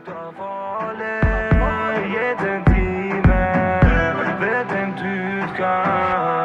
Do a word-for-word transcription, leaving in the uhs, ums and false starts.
Tar farlig, gitt en time. Vet en du skal